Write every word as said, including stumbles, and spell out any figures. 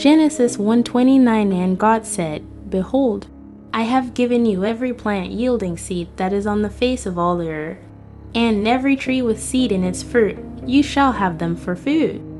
Genesis one twenty-nine, and God said, Behold, I have given you every plant yielding seed that is on the face of all the earth, and every tree with seed in its fruit, you shall have them for food.